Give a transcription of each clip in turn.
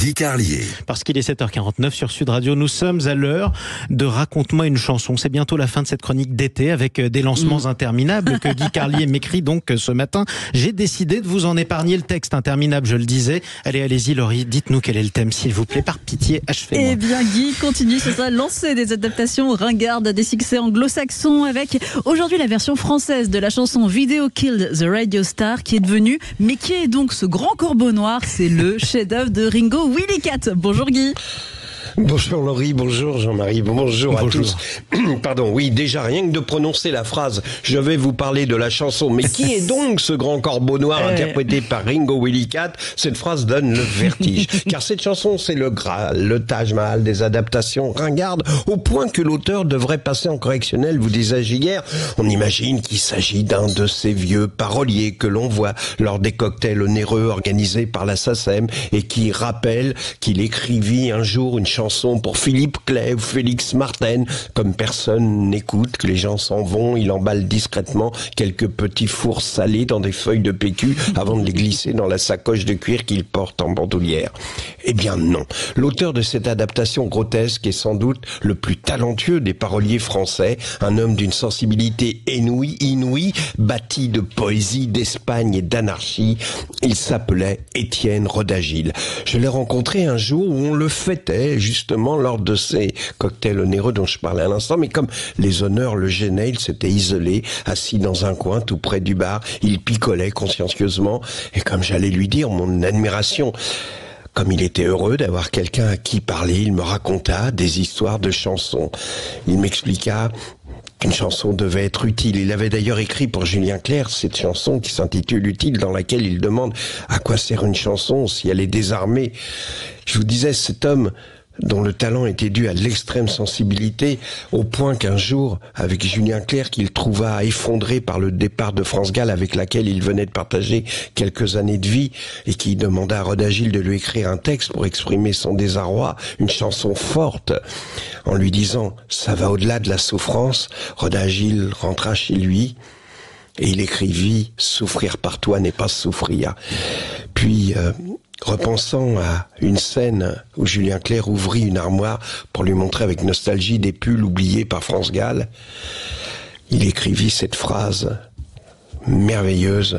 Guy Carlier. Parce qu'il est 7h49 sur Sud Radio, nous sommes à l'heure de Raconte-moi une chanson. C'est bientôt la fin de cette chronique d'été avec des lancements interminables que Guy Carlier m'écrit donc ce matin. J'ai décidé de vous en épargner le texte interminable, je le disais. Allez-y Laurie, dites-nous quel est le thème s'il vous plaît, par pitié, achevez-moi. Eh bien Guy continue sur ça, lancer des adaptations ringardes des succès anglo-saxons avec aujourd'hui la version française de la chanson Video Killed the Radio Star qui est devenue, mais qui est donc ce grand corbeau noir? C'est le chef-d'œuvre de Ringo Willy Cat. Bonjour Guy. Bonjour Laurie, bonjour Jean-Marie, bonjour à tous. Pardon, oui, déjà rien que de prononcer la phrase « Je vais vous parler de la chanson ». Mais qui est donc ce grand corbeau noir interprété par Ringo Willy Cat? Cette phrase donne le vertige. Car cette chanson, c'est le Graal, le Taj Mahal des adaptations ringardes, au point que l'auteur devrait passer en correctionnel, vous disais-je hier. On imagine qu'il s'agit d'un de ces vieux paroliers que l'on voit lors des cocktails onéreux organisés par la SACEM et qui rappelle qu'il écrivit un jour une chanson pour Philippe Clay ou Félix Martin. Comme personne n'écoute, que les gens s'en vont, il emballe discrètement quelques petits fours salés dans des feuilles de PQ avant de les glisser dans la sacoche de cuir qu'il porte en bandoulière. Eh bien non. L'auteur de cette adaptation grotesque est sans doute le plus talentueux des paroliers français, un homme d'une sensibilité inouïe, bâti de poésie, d'Espagne et d'anarchie. Il s'appelait Étienne Rodagil. Je l'ai rencontré un jour où on le fêtait, justement lors de ces cocktails onéreux dont je parlais à l'instant, mais comme les honneurs le gênaient, il s'était isolé, assis dans un coin tout près du bar, il picolait consciencieusement, et comme j'allais lui dire mon admiration, comme il était heureux d'avoir quelqu'un à qui parler, il me raconta des histoires de chansons. Il m'expliqua qu'une chanson devait être utile. Il avait d'ailleurs écrit pour Julien Clerc cette chanson qui s'intitule Utile, dans laquelle il demande à quoi sert une chanson si elle est désarmée. Je vous disais, cet homme dont le talent était dû à l'extrême sensibilité, au point qu'un jour, avec Julien Clerc, qu'il trouva effondré par le départ de France Gall, avec laquelle il venait de partager quelques années de vie, et qui demanda à Rodagil de lui écrire un texte pour exprimer son désarroi, une chanson forte, en lui disant « ça va au-delà de la souffrance », Rodagil rentra chez lui, et il écrivit « souffrir par toi n'est pas souffrir ». Puis, repensant à une scène où Julien Clerc ouvrit une armoire pour lui montrer avec nostalgie des pulls oubliés par France Gall, il écrivit cette phrase merveilleuse.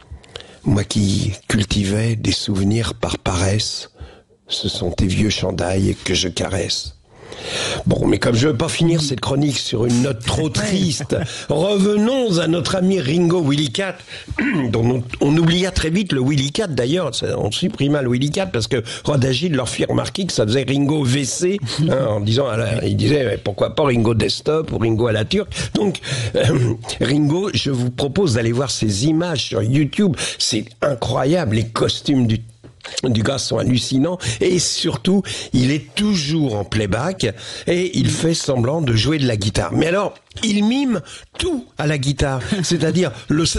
Moi qui cultivais des souvenirs par paresse, ce sont tes vieux chandails que je caresse. Bon, mais comme je veux pas finir cette chronique sur une note trop triste, revenons à notre ami Ringo Willy Cat, dont on oublia très vite le Willy Cat d'ailleurs, on supprima le Willy Cat parce que Rodagil leur fit remarquer que ça faisait Ringo WC, en disant, il disait mais pourquoi pas Ringo Desktop ou Ringo à la turque. Donc Ringo, je vous propose d'aller voir ces images sur YouTube, c'est incroyable, les costumes du gars sont hallucinants et surtout il est toujours en playback et il fait semblant de jouer de la guitare. Mais alors il mime tout à la guitare, c'est-à-dire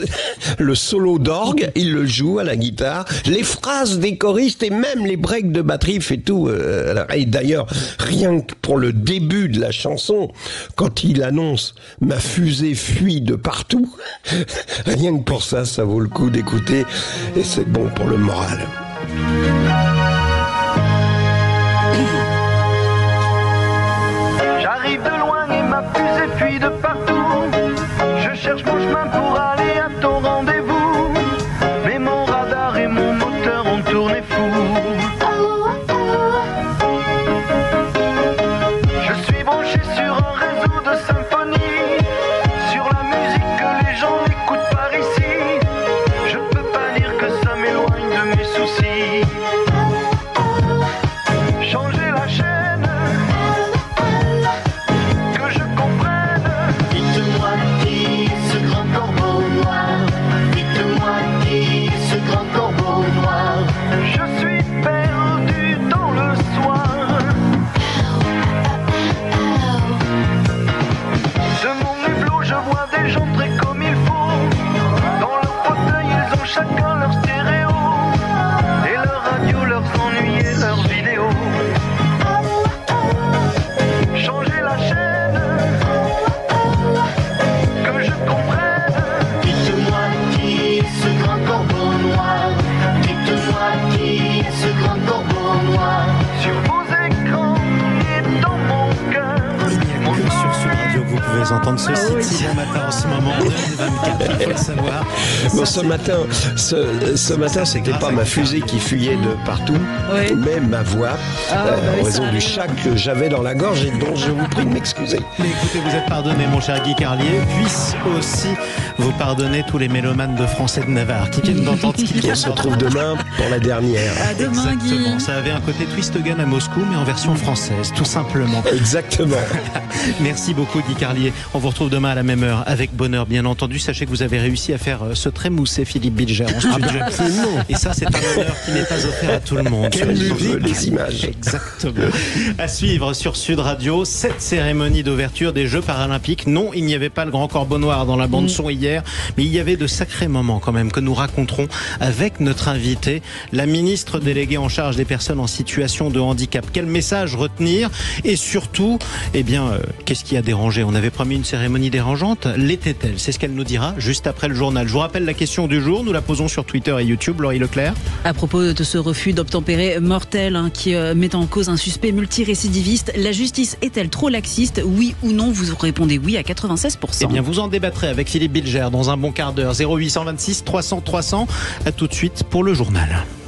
le solo d'orgue, il le joue à la guitare, les phrases des choristes et même les breaks de batterie, il fait tout. Et d'ailleurs, rien que pour le début de la chanson, quand il annonce « ma fusée fuit de partout », rien que pour ça, ça vaut le coup d'écouter et c'est bon pour le moral. J'arrive de loin et ma fusée fuit de partout. Je cherche mon chemin pour aller à ton rendez-vous. Mais mon radar et mon moteur ont tourné fou. Je suis branché sur un réseau de symphonie, sur la musique que les gens n'écoutent par ici. Je peux pas dire que ça m'éloigne de mes soucis. vous entendre ceci si bon matin en ce moment, 9h24, il faut le savoir. Bon, ce matin, c'était pas ma fusée qui fuyait de partout, mais ma voix, en raison du chat que j'avais dans la gorge et dont je vous prie de m'excuser. Mais écoutez, vous êtes pardonné, mon cher Guy Carlier. Puisse aussi vous pardonner tous les mélomanes de Français de Navarre qui viennent d'entendre ce qu'il y a. On se retrouve demain pour la dernière. À demain, Exactement. Guy. Ça avait un côté Twist Gun à Moscou, mais en version française, tout simplement. Exactement. Merci beaucoup, Guy Carlier. On vous retrouve demain à la même heure, avec bonheur, bien entendu. Sachez que vous avez réussi à faire se trémousser Philippe Bilger en studio. Absolument. Et ça, c'est un honneur qui n'est pas offert à tout le monde. Quelle musique, les images. Exactement. À suivre sur Sud Radio, cette cérémonie d'ouverture des Jeux Paralympiques. Non, il n'y avait pas le Grand Corbeau Noir dans la bande-son hier, mais il y avait de sacrés moments quand même que nous raconterons avec notre invité, la ministre déléguée en charge des personnes en situation de handicap. Quel message retenir? Et surtout, qu'est-ce qui a dérangé? On avait promis une cérémonie dérangeante. L'était-elle? C'est ce qu'elle nous dira juste après le journal. Je vous rappelle la question du jour. Nous la posons sur Twitter et YouTube. Laurie Leclerc. À propos de ce refus d'obtempérer mortel qui met en cause un suspect multirécidiviste, la justice est-elle trop laxiste? Oui ou non? Vous répondez oui à 96%. Eh bien, vous en débattrez avec Philippe Bilger dans un bon quart d'heure. 0826 300 300. À tout de suite pour le journal.